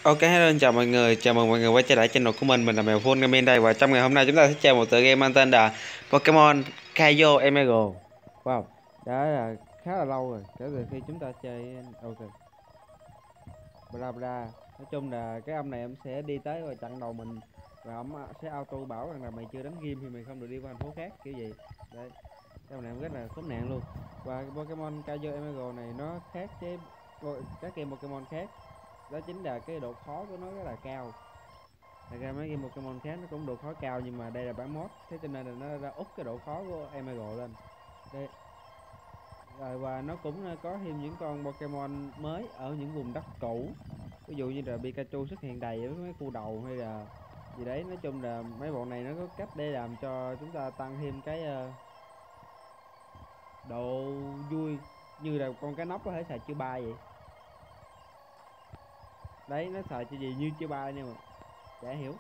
Ok, hello, chào mọi người, chào mừng mọi người quay trở lại channel của mình là Mèo Full Gaming đây. Và trong ngày hôm nay chúng ta sẽ chơi một tựa game mang tên là Pokemon Kaio Emerald. Wow, đã là khá là lâu rồi, kể từ khi chúng ta chơi. Ok, bla bla. Nói chung là cái ông này em sẽ đi tới và chặn đầu mình, và ông sẽ auto bảo rằng là mày chưa đánh game thì mày không được đi qua thành phố khác kiểu gì. Đấy, cái ông này em rất là khốn nạn luôn. Và cái Pokemon Kaio Emerald này nó khác với các game Pokemon khác, đó chính là cái độ khó của nó rất là cao. Thật ra mấy game Pokemon khác nó cũng độ khó cao, nhưng mà đây là bản mod, thế cho nên là nó ra úp cái độ khó của Emerald lên đây. Rồi, và nó cũng có thêm những con Pokemon mới ở những vùng đất cũ, ví dụ như là Pikachu xuất hiện đầy ở mấy khu đầu hay là gì đấy. Nói chung là mấy bọn này nó có cách để làm cho chúng ta tăng thêm cái độ vui, như là con cá nóc có thể xài chiêu ba vậy đấy. Nó xài cho gì như chiêu ba nhưng mà chả hiểu.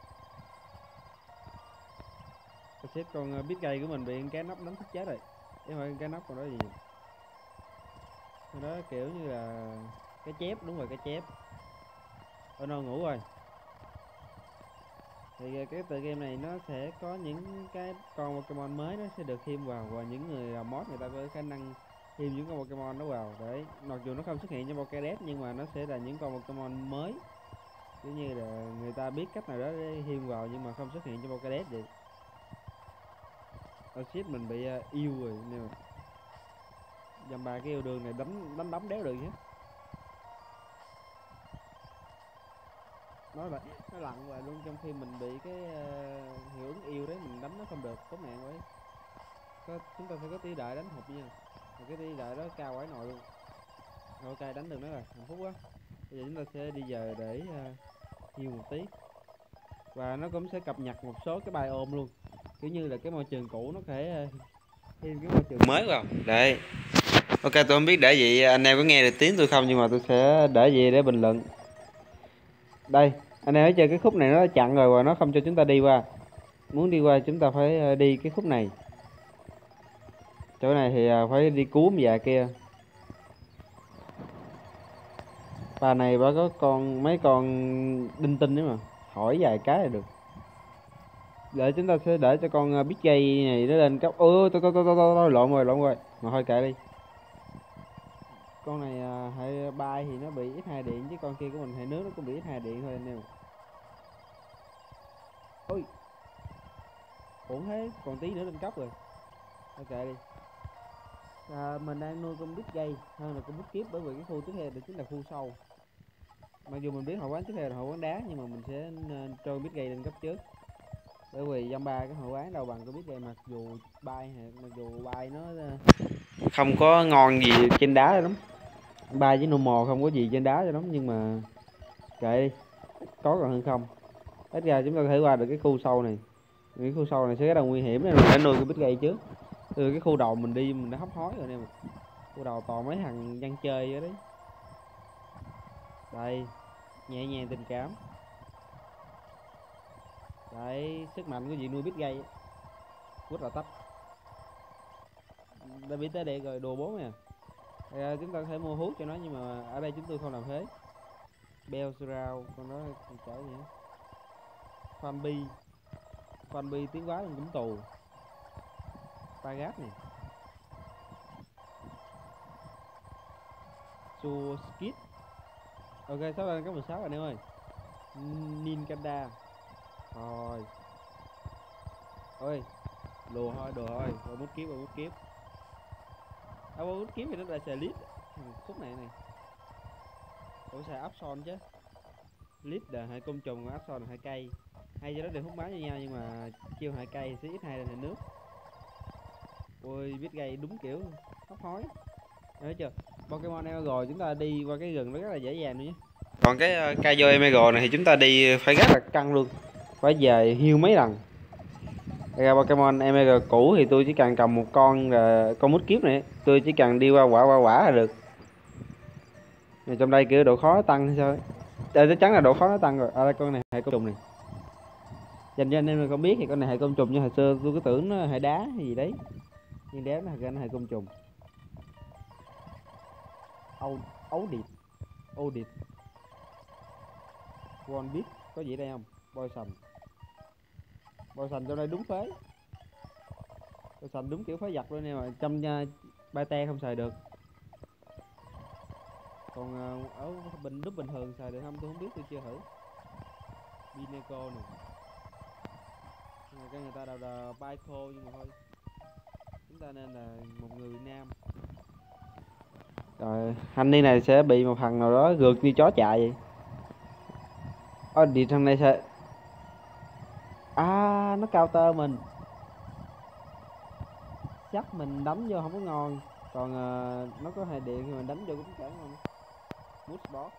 Xếp con biết gây của mình bị cái nóc đánh thức chết rồi, chứ không phải cái nóc còn đó gì. Đó kiểu như là cái chép, đúng rồi, cái chép. Ôi no, ngủ rồi. Thì cái tựa game này nó sẽ có những cái con Pokemon mới nó sẽ được thêm vào, và những người mod người ta có khả năng thêm những con Pokemon đó vào đấy. Mặc dù nó không xuất hiện trong Pokédex nhưng mà nó sẽ là những con Pokemon mới, kiểu như là người ta biết cách nào đó để thêm vào nhưng mà không xuất hiện trong Pokédex vậy. Shit, mình bị yêu rồi nè. Dăm ba cái yêu đương này đánh đéo được hết. Nó lặn hoài luôn, trong khi mình bị cái hiệu ứng yêu đấy, mình đánh nó không được, có mạng vậy. Chúng ta phải có tỷ lệ đánh hụt nha, và cái tỷ lệ đó cao quái nội luôn. Rồi, ok, đánh được nó rồi, hạnh phúc quá. Bây giờ chúng ta sẽ đi về để heal một tí, và nó cũng sẽ cập nhật một số cái biome luôn, kiểu như là cái môi trường cũ nó thể thêm cái môi trường mới vào đấy. Ok, tôi không biết để gì anh em có nghe được tiếng tôi không, nhưng mà tôi sẽ để gì để bình luận. Đây, anh em thấy chơi cái khúc này nó chặn rồi và nó không cho chúng ta đi qua. Muốn đi qua chúng ta phải đi cái khúc này. Chỗ này thì phải đi cứu dạ kia. Bà này bà có mấy con đinh tinh đấy mà, hỏi vài cái là được. Để chúng ta sẽ để cho con Big Gay này nó lên cấp. Ôi, tôi lộn rồi. Mà thôi kệ đi. Con này hệ bay thì nó bị ít hai điện, chứ con kia của mình hệ nước nó cũng bị ít hai điện thôi anh em. Ôi, ổn thế, còn tí nữa lên cấp rồi. Ok đi. Mình đang nuôi con Big Gay hơn là con Big Kiếp, bởi vì cái khu tiếp theo đó chính là khu sâu. Mặc dù mình biết hội quán tiếp theo là hội quán đá, nhưng mà mình sẽ cho Big Gay lên cấp trước, bởi vì dăm ba cái hội quán đâu bằng con Big Gay. Mặc dù bay nó không có ngon gì trên đá lắm, bay với normal không có gì trên đá cho lắm, nhưng mà kệ đi, có còn hơn không. Ít ra chúng ta có thể qua được cái khu sâu này. Cái khu sâu này sẽ rất là nguy hiểm, nên mình phải nuôi cái Big Gay trước. Từ cái khu đầu mình đi mình đã hấp hối rồi nè. Khu đầu toàn mấy thằng dân chơi vậy đấy. Đây, nhẹ nhàng tình cảm. Đấy, sức mạnh của việc nuôi Big Gay rất là tấp. Đã biết tới đây rồi, đồ bố nè. Chúng ta có thể mua hút cho nó, nhưng mà ở đây chúng tôi không làm thế. Bellsprout, con đó chả gì hết. Fanbi tiếng quá cũng tù. Pagat nè. Skit. Ok, sắp lên cấp 16 rồi anh em ơi. Ninkanda. Rồi. Ôi, đồ thôi, rồi bút kiếp. Bút kiếp thì nó lại xài lít. Khúc này. Ủa, xài Absol chứ. Lít là hệ côn trùng, và Absol là hệ cây. Hai cho nó đều hút máu như nhau, nhưng mà chiêu hệ cây sẽ ít hai là hệ nước. Ôi, biết gây đúng kiểu hấp hối. Thấy chưa? Pokemon Emerald chúng ta đi qua cái rừng nó rất là dễ dàng luôn nhé. Còn cái Kaio Emerald này thì chúng ta đi phải rất là căng luôn, phải về heal mấy lần. Ra Pokemon Emerald cũ thì tôi chỉ cần cầm một con là con mút kiếp này, tôi chỉ cần đi qua quả là được. Mà trong đây kiểu độ khó tăng hay sao ấy. Chắc chắn là độ khó nó tăng rồi. Đây, con này hệ côn trùng này. Dành cho anh em không biết thì con này hệ côn trùng, như hồi xưa tôi cứ tưởng nó hệ đá hay gì đấy, nhưng đéo nó hệ côn trùng. Ấu điệp. One Piece có gì đây không? Poison. Poison trong đây đúng phế. Poison đúng kiểu phế giặc luôn nè, mà trong ba te không xài được. Còn ở bình nút bình thường xài được không tôi không biết, tôi chưa thử. Bineco nè. Cái người ta đào là Baiko nhưng mà thôi. Chúng ta nên là một người Việt Nam. Rồi, anh đi này sẽ bị một thằng nào đó gượt như chó chạy vậy. Đi thằng này sẽ nó cao tơ mình. Chắc mình đánh vô không có ngon. Còn nó có 2 điện thì mình đánh vô cũng cản ngon. Mood boss.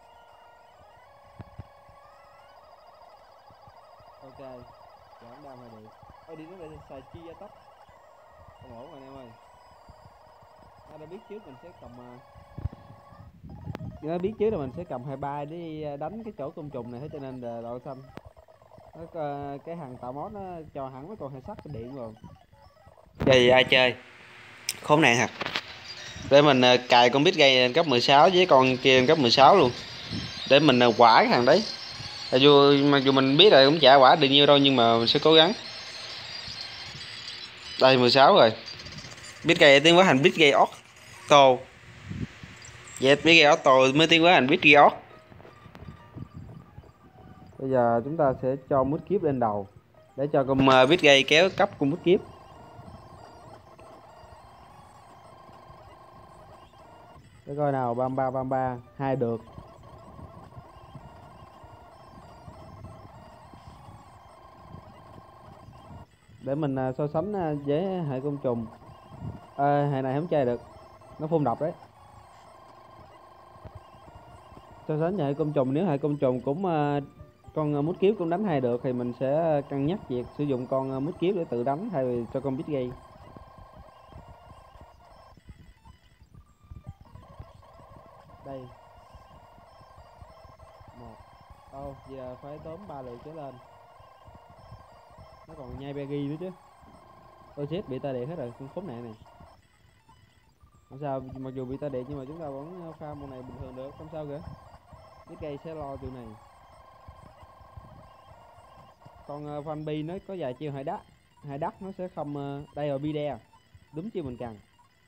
Ok. Giảm đam 2 điện. Đi nó lại xài chi gia tốc. Không ổn rồi anh em ơi. Đã biết trước mình sẽ cầm nó biết trước là mình sẽ cầm 23 để đánh cái chỗ côn trùng này, thế cho nên là đội xanh nó cái thằng tạo mod nó cho hẳn nó còn 2 sắt cái điện rồi. Chơi gì ai chơi khốn nạn hả? Để mình cài con bit gây lên cấp 16 với con kia lên cấp 16 luôn để mình quả cái thằng đấy. Mặc dù mình biết là cũng chả quả được nhiêu đâu nhưng mà mình sẽ cố gắng. Đây 16 rồi. Bit gây tiến hóa thành bit gây auto. Vậy bit gây auto mới tiến hóa thành bit gây auto. Bây giờ chúng ta sẽ cho mút kiếp lên đầu để cho con bit gây kéo cấp con mút kiếp. Để coi nào, 33 2 được. Để mình so sánh với hệ côn trùng. Hệ này không chơi được, nó phun độc đấy. So sánh với hệ côn trùng, nếu hệ côn trùng cũng con mút kiếp cũng đánh 2 được thì mình sẽ cân nhắc việc sử dụng con mút kiếp để tự đánh thay vì cho con bit gây. Đây 1. Giờ phải tóm 3 lượt trở lên. Nó còn nhai Beggy nữa chứ. Tôi chết bị ta điện hết rồi, con khốn nạn này. Không sao, mặc dù bị ta điện nhưng mà chúng ta vẫn farm con này bình thường được, không sao kìa. Cái cây sẽ lo tụi này. Con Fanbi nó có vài chiêu hai đắt nó sẽ không đây rồi Bide. Đúng chiêu mình cần.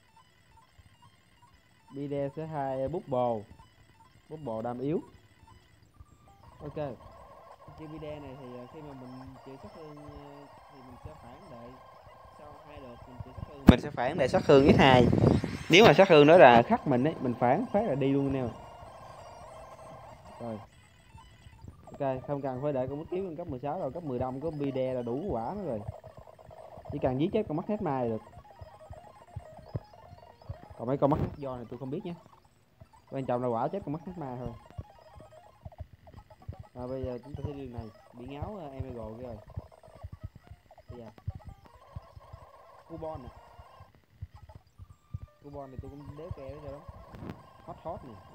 Bide sẽ 2 bút bồ đam yếu. Ok. Chiêu Bide này thì khi mà mình chịu sát thương thì mình sẽ phản đệ sau 2 lượt mình chịu sát thương. Mình sẽ phản đệ sát thương x2. Nếu mà sát thương đó là khắc mình ấy, mình phản phát là đi luôn nè. Rồi. Ok, không cần phải đợi con mất kiếm lên cấp 16 rồi, cấp 15 có Bide là đủ quả nữa rồi. Chỉ cần giết chết con mắt hết mai được. Còn mấy con mắt do này tôi không biết nhé. Quan trọng là quả chết con mắt hết mai thôi. Bây giờ chúng ta sẽ đi đường này, bị ngáo Emerald kia rồi. Bây giờ Cubon nè. Cubon này tôi cũng đéo kè đó cho lắm. Hot nè.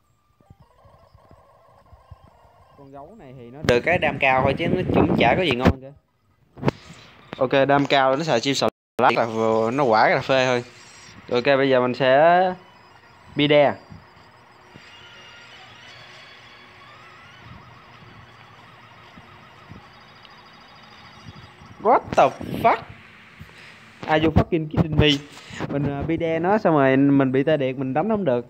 Con gấu này thì nó được cái đam cao thôi chứ nó cũng chả có gì ngon kìa. Ok, đam cao nó xài chim sò lá là nó quả cà phê thôi. Ok, bây giờ mình sẽ Bide. What the fuck? Are you fucking kidding me? Mình Bide nó xong rồi mình bị tê điện mình đánh không được.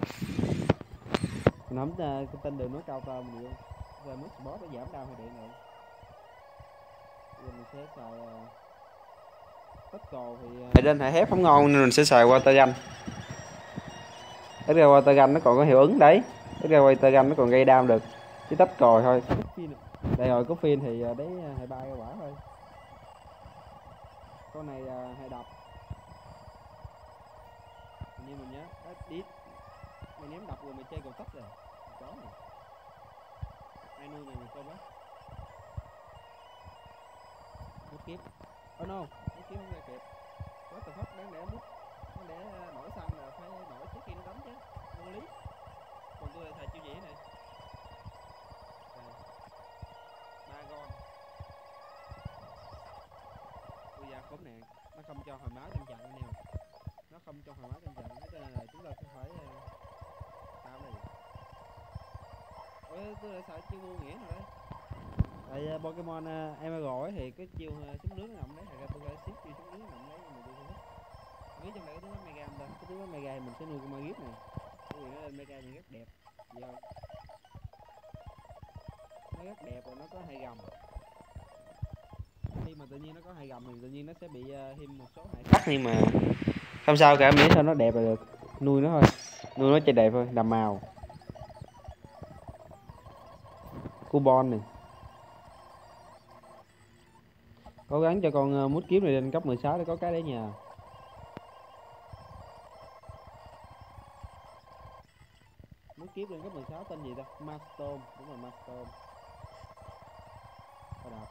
Mình không cái tên đường nó cao tơ mình luôn. Rồi mất boss nó giảm đau hay điện rồi. Bây giờ mình sẽ xài tất cồ thì trên hệ thép không ngon nên mình sẽ xài water gun. Cái water gun nó còn có hiệu ứng đấy. Cái water gun nó còn gây đam được. Chỉ tách còi thôi. Đây rồi có phin thì đấy 23 cái quả thôi. Con này hay đập. Như mình nhớ, đi. Mày ném đập rồi mày chơi còn tách rồi. Chó này. Ai nuôi mày con á. Mút kiếp. Oh no, mút kiếp không ra kịp. What the fuck, đáng lẽ mút. Đáng lẽ nổi xăng là phải nổi trước khi nó đánh chứ. Vô lý. Còn tôi lại xài chiêu gì này. Dragon. Bây giờ khốn nạn. Nó không cho hồi máu trong trận anh em. Nó không cho hồi máu trong trận, thế nên là chúng ta sẽ phải sao này. Ôi, tôi lại sợ chiêu vô nghĩa rồi đấy. Tại Pokemon Emerald ấy thì cái chiêu xuống nước nó ngậm đấy, thật ra tôi phải ship chiêu xuống nước nó ngậm đấy nhưng mà tôi không thích. Biết trong này có tướng mega không ta? Có tướng mega thì mình sẽ nuôi con Magic này. Bởi vì nó lên mega nhìn rất đẹp. Vậy thôi. Nó rất đẹp và nó có hai gầm. Khi mà tự nhiên nó có hai gầm thì tự nhiên nó sẽ bị thêm một số hại sắc nhưng mà không sao cả, miễn sao nó đẹp là được. Nuôi nó thôi. Nuôi nó cho đẹp thôi, đầm màu. Coupon này. Cố gắng cho con mút kiếm này lên cấp 16 để có cái để nhờ. Mút kiếm lên cấp 16 tên gì ta? Mastom, đúng rồi Mastom. Có đọc.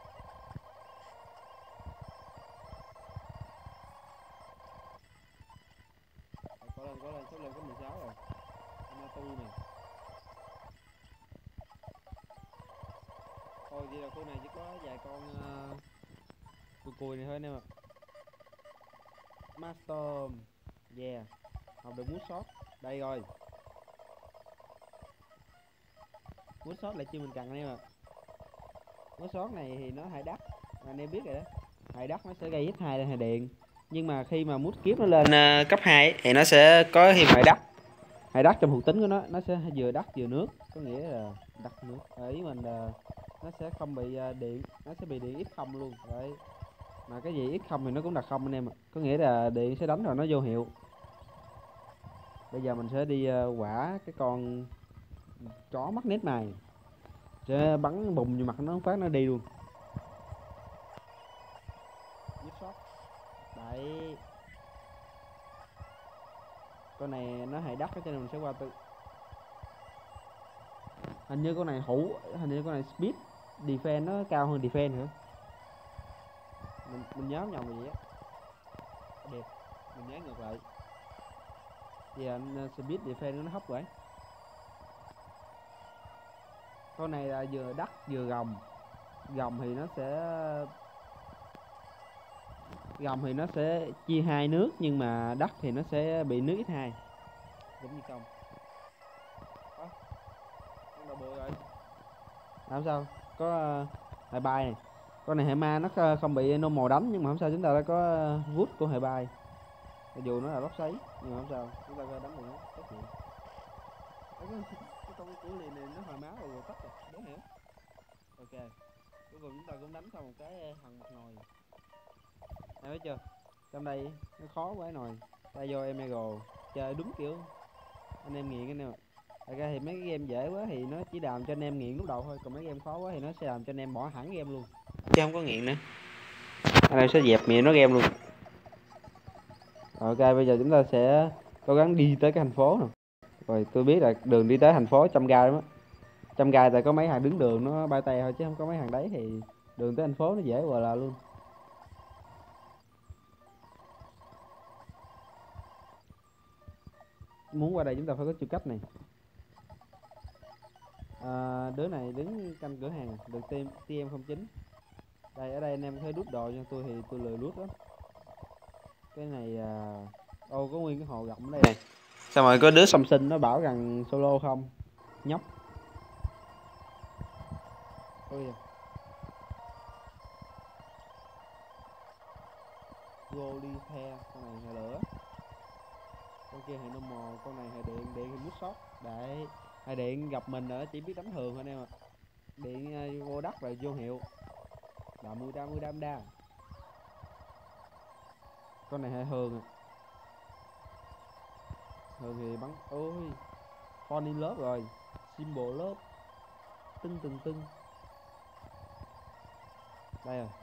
Có lên, sắp lên cấp 16 rồi. Amatu này. Thôi vậy là khu này chỉ có vài con cùi này thôi anh em ạ. Mastom. Yeah. Học được mút shot. Đây rồi. Mút shot là chưa mình cần anh em ạ. Mút shot này thì nó hại đắt. Anh em biết rồi đó. Hại đắt nó sẽ gây X2 lên hại điện. Nhưng mà khi mà mút kiếp nó lên cấp 2 ấy, thì nó sẽ có thêm hại đắt. Hại đắt trong thuộc tính của nó sẽ vừa đắt vừa nước. Có nghĩa là đắt nước. Ý mình là nó sẽ không bị điện, nó sẽ bị điện X0 luôn. Đấy. Mà cái gì X0 thì nó cũng đặt không anh em ạ. Có nghĩa là điện sẽ đánh rồi nó vô hiệu. Bây giờ mình sẽ đi quả cái con chó mắt nét này. Sẽ bắn bùng vô mặt nó phát nó đi luôn. Giết shot. Đấy. Con này nó hại đắt cho nên mình sẽ qua tư. Hình như con này hình như con này speed defense nó cao hơn defense nữa. Mình nhớ nhầm gì á. Đẹp. Mình nhớ ngược lại. Thì anh speed defense nó hấp vậy. Con này là vừa đắt vừa gồng. Gồng thì nó sẽ chia hai nước, nhưng mà đắt thì nó sẽ bị nước X2. Giống như công. Con đầu bùi rồi. Làm sao? Có hệ bài này. Con này hệ ma nó không bị normal đánh, nhưng mà không sao, chúng ta đã có wood của hệ bài. Dù nó là lốc xoáy nhưng mà không sao, chúng ta đánh được nó tất nhiên. Cái con của liền này nó hồi máu rồi tắt rồi, đúng hiểu. Ok, cuối cùng chúng ta cũng đánh xong một cái thằng mặt nồi. Em thấy chưa? Trong đây nó khó quá nồi. Ta vô Emerald chơi đúng kiểu anh em nghiện anh em ạ. Thật ra thì mấy cái game dễ quá thì nó chỉ làm cho anh em nghiện lúc đầu thôi, còn mấy game khó quá thì nó sẽ làm cho anh em bỏ hẳn game luôn, chứ không có nghiện nữa. Anh em sẽ dẹp miệng nó game luôn. Ok, bây giờ chúng ta sẽ cố gắng đi tới cái thành phố nè. Rồi tôi biết là đường đi tới thành phố trăm gai lắm á. Trăm gai tại có mấy hàng đứng đường nó bay tay thôi, chứ không có mấy hàng đấy thì đường tới thành phố nó dễ gọi là luôn. Muốn qua đây chúng ta phải có tư cách này. Đứa này đứng canh cửa hàng được TM09. Đây, ở đây anh em có thể đút đồ nha, tôi thì tôi lười đút lắm. Cái này có nguyên cái hồ rộng ở đây này. Xong rồi có đứa song sinh nó bảo rằng solo không. Nhóc. Ôi da. Golithe, con này hệ lửa. Con kia hệ normal, con này hệ điện, điện thì mút sót. Đấy, hệ điện gặp mình ở chỉ biết đánh thường thôi anh em ạ. Điện vô đất rồi vô hiệu. Là 10 đam. Con này hệ hường à. Hường thì bắn, ôi Fall in love rồi. Symbol love. Tưng. Đây rồi.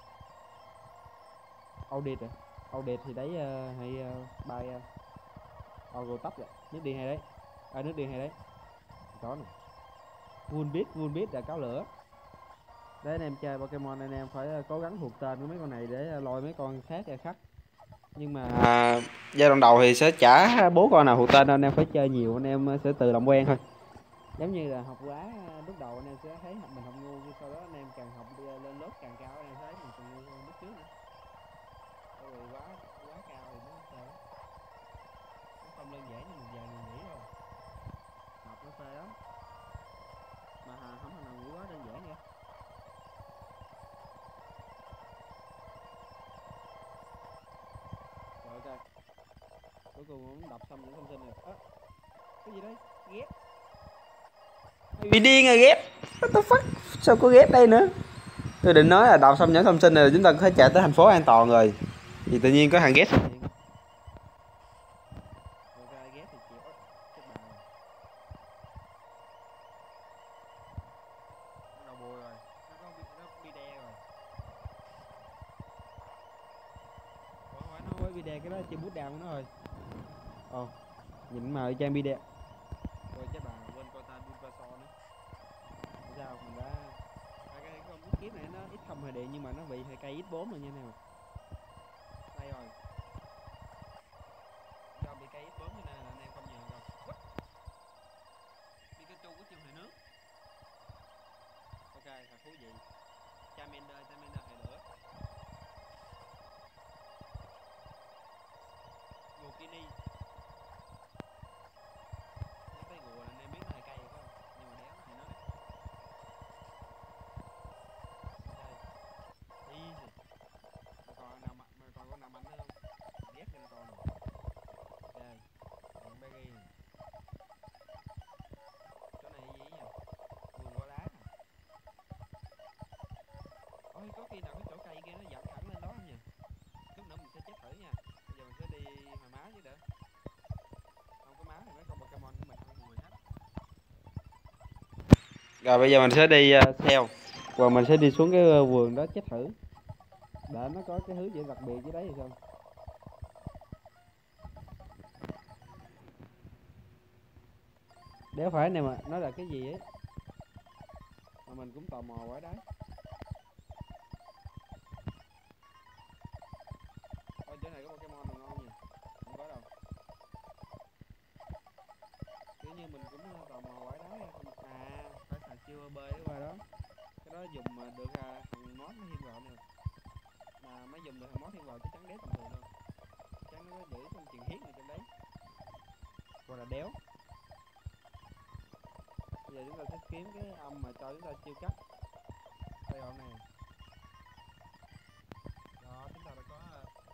Audit à. Audit thì đấy hay bay Orgo tấp rồi. Nước đi hay đấy. Nước đi hay đấy. Có nè. Vun biết là cáo lửa. Đấy, anh em chơi Pokemon anh em phải cố gắng thuộc tên của mấy con này để lôi mấy con khác ra khắc. Nhưng mà giai đoạn đầu thì sẽ chả bố con nào thuộc tên đâu, anh em phải chơi nhiều anh em sẽ tự động quen thôi. Giống như là học quá lúc đầu anh em sẽ thấy mình học ngu, nhưng sau đó anh em càng học lên lớp càng cao anh em thấy mình còn ngu hơn lúc trước nữa. Rồi quá cao thì nó sao đó. Nó không đơn giản như một vài người nghĩ đâu. Học nó phê lắm. không thằng nào nghĩ quá đơn giản vậy. Rồi ok, cuối cùng cũng đọc xong những thông tin này. Cái gì đấy? Ghép. Bị điên rồi ghép. What the fuck? Sao có ghép đây nữa? Tôi định nói là đọc xong những thông tin này là chúng ta có thể chạy tới thành phố an toàn rồi. Thì tự nhiên có thằng ghép. Ok, ghép thì chịu. Chết bà rồi. Nó đầu bùi rồi. Nó bị đe rồi. Ủa, phải nó với bị đe cái đó chỉ bút down của nó rồi. Ồ, nhìn mà trang bị đe. Rồi chết bà, quên coi ta Bulbasaur nữa. Sao mình đã cái con bút kiếp này nó ít không hề điện nhưng mà nó bị hơi cây X4 rồi nha anh em. Đây rồi. Do bị cây X4 cho nên là anh em không nhường rồi. Pikachu của trường hệ nước. Ok, thật thú vị. Charmander hệ lửa. Gokini. Những cái gùa anh em biết nó hệ cây phải không? Nhưng mà đéo nó hệ nước đấy. Ok. Easy. Còn con nào mạnh nữa không? Ghét lên con này. Ok. Còn Berry này. Chỗ này gì nhỉ? Vườn có lá nè. Ôi có khi nào cái chỗ cây kia nó dẫn thẳng lên đó không nhỉ? Chút nữa mình sẽ chết thử nha. Bây giờ mình sẽ đi hồi máu chứ đỡ. Không có máu thì mấy con Pokemon của mình không mùi hết. Rồi bây giờ mình sẽ đi theo. Và mình sẽ đi xuống cái vườn đó chết thử. Để nó có cái thứ gì đặc biệt dưới đấy thì sao? Đéo phải này mà nó là cái gì ấy. Mà mình cũng tò mò quá đấy. Ôi chỗ này có Pokemon nào ngon nhỉ? Không có đâu. Kiểu như mình cũng tò mò quá đấy. À, phải xài chưa bơi qua đó. Cái đó dùng mà được thằng mod nó thêm vào nè. Mà mới dùng được thằng mod thêm vào chắc chắn đéo tầm thường đâu. Chắc chắn nó có giữ con truyền hiết này trong đấy. Hoặc là đéo. Bây giờ chúng ta sẽ kiếm cái âm mà cho chúng ta chiêu cấp. Đây hôm này. Đó, chúng ta đã có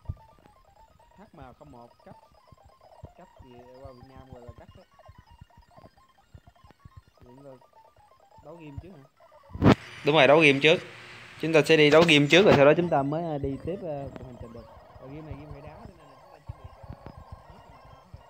HM01 cấp. Cấp thì qua Việt Nam gọi là cấp đấy. Chúng ta đấu game trước hả? Đúng rồi, đấu game trước. Chúng ta sẽ đi đấu game trước rồi sau đó chúng ta mới đi tiếp cuộc hành trình được. Và game này game phải đá cho nên là chúng ta chỉ việc nước vào mặt nó thôi.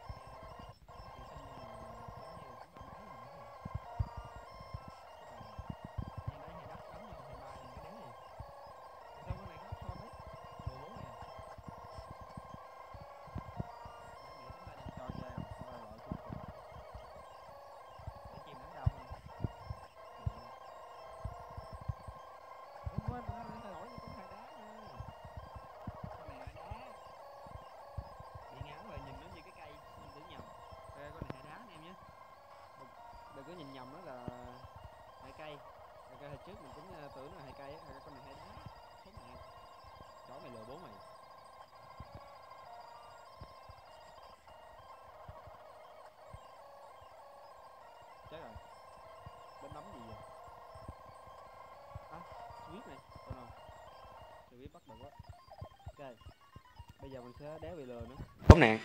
Đừng có nhìn nhầm nó là hai cây. Hai cây hồi trước mình cũng tưởng là hai cây á, con này hai đá. Chết mẹ. Chó mày lừa bố mày. Chết rồi. Đánh gì vậy? À, Swift này. Còn nào. Swift bắt được quá. Ok. Bây giờ mình sẽ đéo bị lừa nữa. Khốn nạn.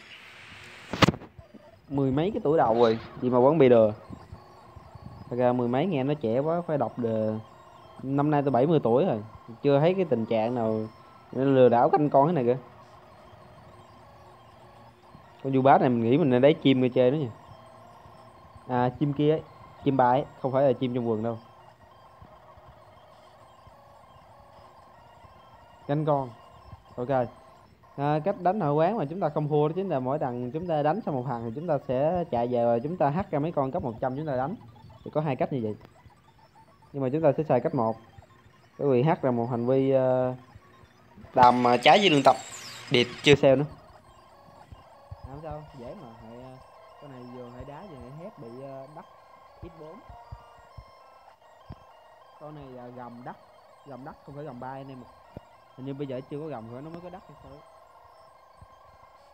Mười mấy cái tuổi đầu rồi, gì mà vẫn bị lừa. Thật ra mười mấy nghe nó trẻ quá, phải đọc được. Năm nay tôi 70 tuổi rồi, chưa thấy cái tình trạng nào lừa đảo canh con thế này kìa. Con du bát này mình nghĩ mình nên lấy chim để chơi đó nha. À chim kia ấy, chim ba ấy, không phải là chim trong vườn đâu. Canh con. Ok. Cách đánh hội quán mà chúng ta không thua đó chính là mỗi lần chúng ta đánh xong một thằng thì chúng ta sẽ chạy về và chúng ta hack ra mấy con cấp 100 chúng ta đánh. Thì có hai cách như vậy. Nhưng mà chúng ta sẽ xài cách một. Bởi vì hack là một hành vi làm trái với lương tập. Điệp chưa sale nữa. Không sao, dễ mà. Con này vừa hệ đá vừa hệ hét bị đất X4. Con này là gầm đất không phải gầm bay anh em. Hình như bây giờ chưa có gầm rồi nó mới có đất hay sao.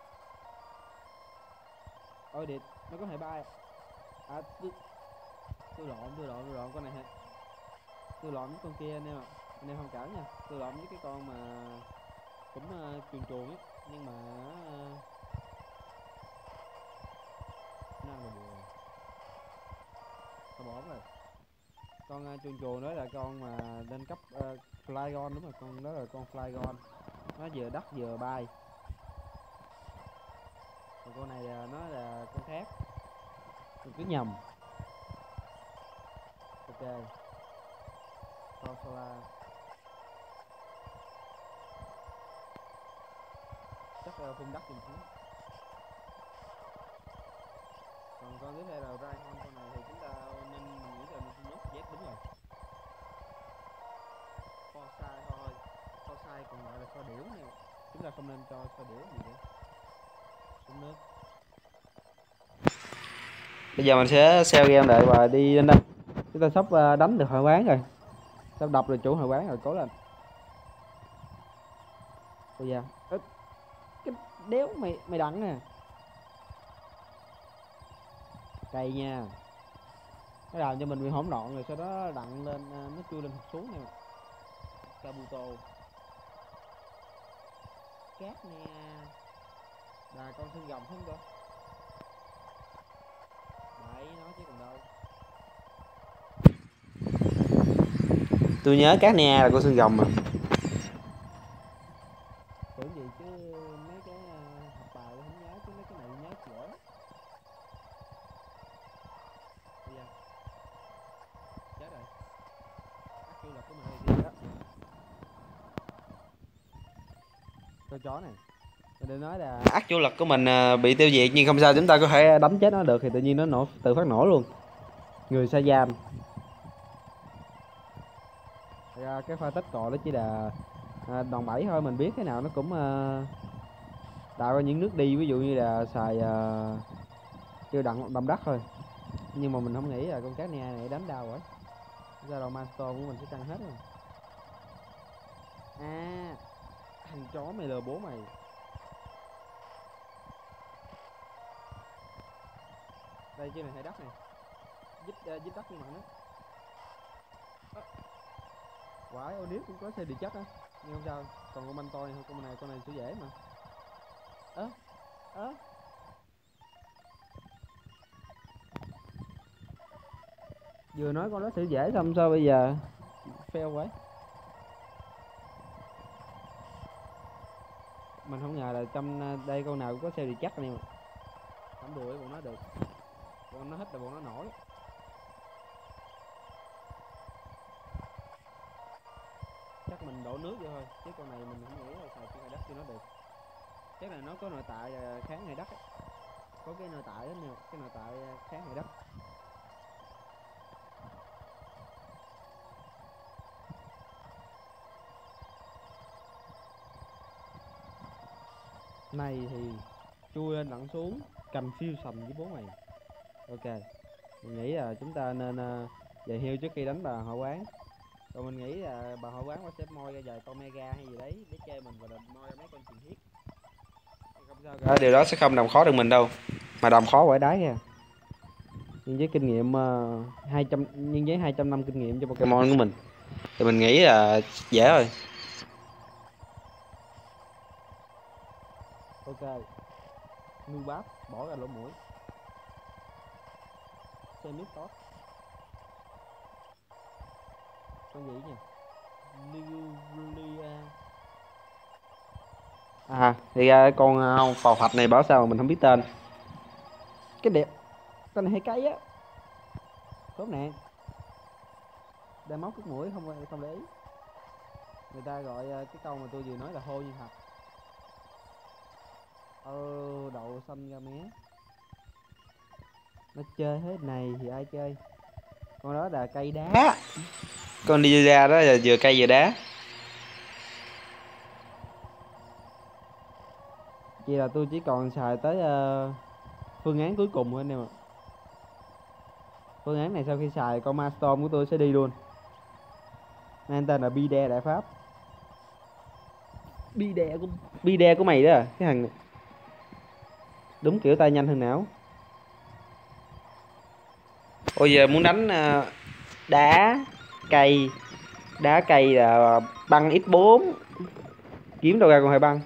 Ôi điệp, nó có hệ bay. À Tôi lộn con này hả? Tôi lộn với con kia anh em ạ. Anh em thông cảm nha. Tôi lộn với cái con mà cũng chuồn chuồn ấy, nhưng mà nó ăn được. Tao bỏ rồi. Con chuồn chuồn đó là con mà lên cấp Flygon, đúng rồi, con đó là con Flygon. Nó vừa đất vừa bay. Còn con này là nó là con khác. Mình cứ nhầm. Ok. Con Solar. Chắc phun đất mình xuống. Còn con tiếp theo là Rhino, con này thì chúng ta nên mình nghĩ là mình nhốt Z, đúng rồi. Kho sai thôi. Kho sai còn gọi là kho điểu nè. Chúng ta không nên cho kho điểu gì nữa. Xuống nước. Bây giờ mình sẽ sell game lại và đi lên đây. Chúng ta sắp đánh được hội quán rồi. Sắp đập được chủ hội quán rồi, cố lên. Bây giờ cái đéo mày đặng nè. Cày nha. Nó làm cho mình bị hỗn loạn rồi sau đó đặng lên nó chui lên hoặc xuống nè. Kabuto. Cát nè. Là con xương rồng không cơ. Đấy nó chứ còn đâu. Tôi nhớ cát nè là con xương rồng mà. Tưởng gì chứ mấy cái học bài tôi không nhớ, chứ mấy cái này nhớ giỏi. Bây giờ chết rồi. Ác quy luật của mình hơi gì đó. Con chó này. Để nói là ác chủ lực của mình bị tiêu diệt, nhưng không sao, chúng ta có thể đánh chết nó được thì tự nhiên nó tự phát nổ luôn. Người sa giam. Ra cái pha tích cọ đó chỉ là đòn bẩy thôi, mình biết cái nào nó cũng tạo ra những nước đi, ví dụ như là xài kêu đầm đất thôi. Nhưng mà mình không nghĩ là con cá nè này đánh đau rồi. Ra đầu master của mình sẽ căng hết rồi. À, thằng chó mày lừa bố mày. Đây chứ này hay đất này. Dít đất nhưng mà nó quái ô níu cũng có xe đi chất á, nhưng không sao. Còn con manh toi con này sẽ dễ mà. Vừa nói con đó sẽ dễ xong sao bây giờ fail quá. Mình không ngờ là trong đây con nào cũng có xe đi chắc anh em. Không đùa với bọn nó được. Bọn nó hít là bọn nó nổi. Chắc mình đổ nước vô thôi, chứ con này mình không nghĩ là xài cái đất cho nó được. Chắc là nó có nội tại kháng hệ đất ấy. Có cái nội tại đó nè, cái nội tại kháng hệ đất. Này thì chui lên lặn xuống, confusion với bố mày. Ok, mình nghĩ là chúng ta nên về hưu trước khi đánh bà họ quán. Còn mình nghĩ là bà họ quán sẽ moi ra vài con mega hay gì đấy để chơi mình, và moi ra mấy con truyền thiết. Không sao cả, điều đó sẽ không làm khó được mình đâu. Mà làm khó quải đái kìa. Nhưng với kinh nghiệm 200, nhưng với 200 năm kinh nghiệm cho Pokemon của mình thì mình nghĩ là dễ rồi. Ok. Nu báp bỏ ra lỗ mũi. Xem nước tốt. Con gì nhỉ? Lulia. À thì ra con phò phạch này bảo sao mà mình không biết tên. Cái đẹp. Con này hay cay á. Tốt nè. Đai móc cút mũi không để ý. Người ta gọi cái câu mà tôi vừa nói là hô như thật. Đậu xanh ra mé. Nó chơi thế này thì ai chơi. Con đó là cây đá. Con đi ra đó là vừa cây vừa đá. Vậy là tôi chỉ còn xài tới phương án cuối cùng thôi anh em ạ. Phương án này sau khi xài con Mastorm của tôi sẽ đi luôn. Mang tên là Bide Đại Pháp. Bide của mày đó à, cái thằng này. Đúng kiểu tay nhanh hơn não. Ôi giờ muốn đánh đá cây. Đá cây là băng X4. Kiếm đâu ra con hải băng.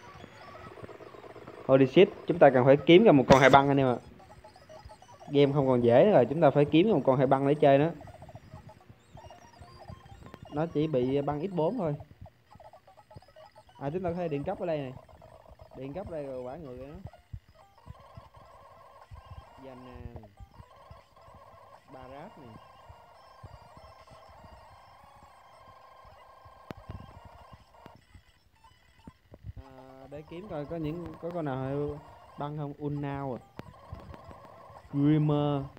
Holy shit, chúng ta cần phải kiếm ra một con hải băng anh em ạ. Game không còn dễ nữa rồi, chúng ta phải kiếm ra một con hải băng để chơi nữa. Nó chỉ bị băng X4 thôi. À, chúng ta có thể điện cấp ở đây này. Điện cấp đây rồi quả người đó. Yana này. Barat này. Để kiếm coi có con nào băng không. Unnao à. Grimmer.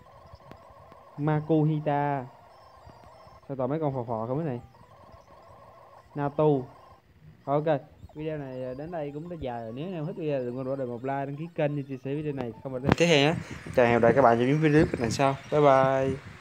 Makuhita. Sao toàn mấy con phò phò không cái này. Natu. Ok, video này đến đây cũng đã dài rồi. Nếu em thích video đừng quên bỏ một like, đăng ký kênh, chia sẻ video này không bỏ lỡ tiếp theo nhé. Chào hẹn gặp lại các bạn trong những video lần sau. Bye bye.